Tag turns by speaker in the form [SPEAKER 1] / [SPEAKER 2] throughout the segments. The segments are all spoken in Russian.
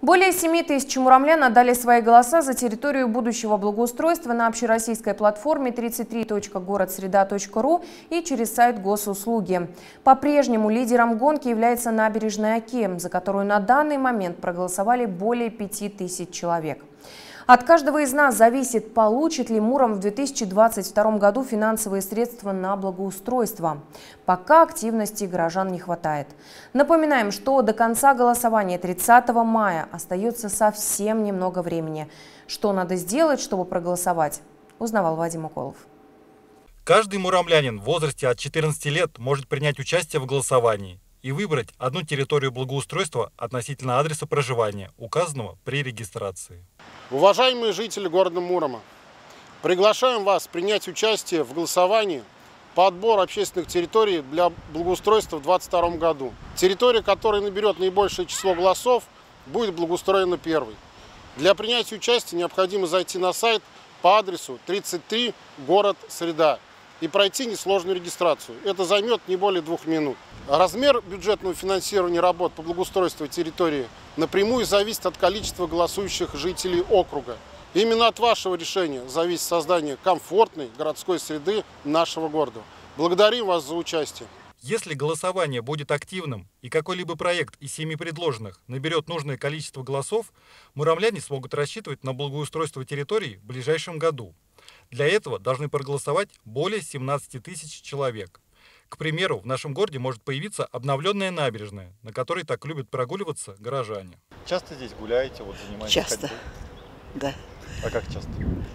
[SPEAKER 1] Более 7 тысяч муромлян отдали свои голоса за территорию будущего благоустройства на общероссийской платформе 33.городсреда.ру и через сайт Госуслуги. По-прежнему лидером гонки является набережная Оки, за которую на данный момент проголосовали более 5 тысяч человек. От каждого из нас зависит, получит ли Муром в 2022 году финансовые средства на благоустройство. Пока активности горожан не хватает. Напоминаем, что до конца голосования 30 мая остается совсем немного времени. Что надо сделать, чтобы проголосовать, узнавал Вадим Уколов.
[SPEAKER 2] Каждый муромлянин в возрасте от 14 лет может принять участие в голосовании и выбрать одну территорию благоустройства относительно адреса проживания, указанного при регистрации.
[SPEAKER 3] Уважаемые жители города Мурома, приглашаем вас принять участие в голосовании по отбору общественных территорий для благоустройства в 2022 году. Территория, которая наберет наибольшее число голосов, будет благоустроена первой. Для принятия участия необходимо зайти на сайт по адресу 33 город Среда и пройти несложную регистрацию. Это займет не более 2 минут. Размер бюджетного финансирования работ по благоустройству территории напрямую зависит от количества голосующих жителей округа. Именно от вашего решения зависит создание комфортной городской среды нашего города. Благодарим вас за участие.
[SPEAKER 2] Если голосование будет активным и какой-либо проект из 7 предложенных наберет нужное количество голосов, муромляне смогут рассчитывать на благоустройство территории в ближайшем году. Для этого должны проголосовать более 17 тысяч человек. К примеру, в нашем городе может появиться обновленная набережная, на которой так любят прогуливаться горожане.
[SPEAKER 4] Часто здесь гуляете, занимаетесь
[SPEAKER 5] Часто,
[SPEAKER 4] ходьбой?
[SPEAKER 5] да.
[SPEAKER 4] А как часто?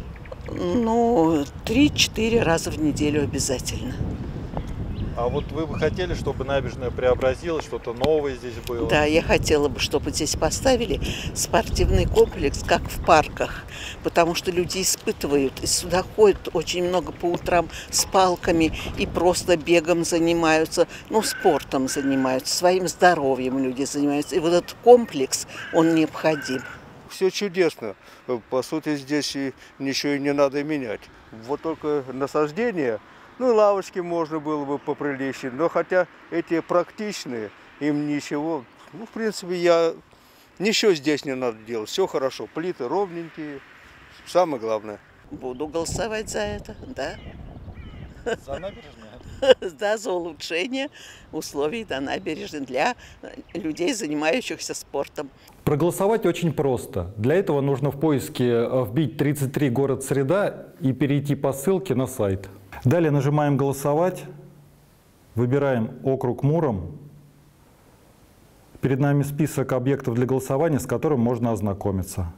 [SPEAKER 5] 3-4 раза в неделю обязательно.
[SPEAKER 4] А вы бы хотели, чтобы набережная преобразилась, что-то новое здесь было?
[SPEAKER 5] Да, я хотела бы, чтобы здесь поставили спортивный комплекс, как в парках, потому что люди испытывают, и сюда ходят очень много по утрам с палками и просто бегом занимаются, спортом занимаются, своим здоровьем люди занимаются. И вот этот комплекс, он необходим.
[SPEAKER 6] Все чудесно. По сути, здесь ничего и не надо менять. Вот только насаждение. Лавочки можно было бы поприличнее, но хотя эти практичные, им ничего, в принципе, ничего здесь не надо делать, все хорошо, плиты ровненькие, самое главное.
[SPEAKER 5] Буду голосовать за это, да.
[SPEAKER 4] За набережную?
[SPEAKER 5] Да, за улучшение условий до набережной для людей, занимающихся спортом.
[SPEAKER 7] Проголосовать очень просто. Для этого нужно в поиске вбить 33 город Среда и перейти по ссылке на сайт. Далее нажимаем «Голосовать», выбираем округ Муром. Перед нами список объектов для голосования, с которым можно ознакомиться.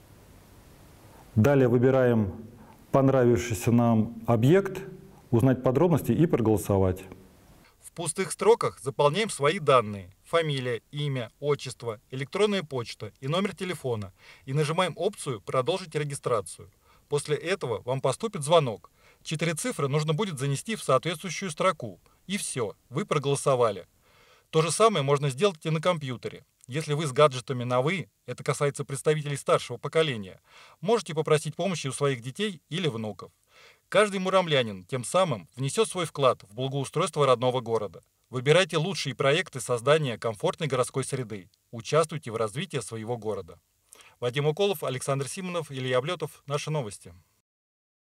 [SPEAKER 7] Далее выбираем понравившийся нам объект, узнать подробности и проголосовать.
[SPEAKER 2] В пустых строках заполняем свои данные: фамилия, имя, отчество, электронная почта и номер телефона, и нажимаем опцию «Продолжить регистрацию». После этого вам поступит звонок. 4 цифры нужно будет занести в соответствующую строку. И все, вы проголосовали. То же самое можно сделать и на компьютере. Если вы с гаджетами на «вы», это касается представителей старшего поколения, можете попросить помощи у своих детей или внуков. Каждый муромлянин тем самым внесет свой вклад в благоустройство родного города. Выбирайте лучшие проекты создания комфортной городской среды. Участвуйте в развитии своего города. Вадим Уколов, Александр Симонов, Илья Облетов. Наши новости.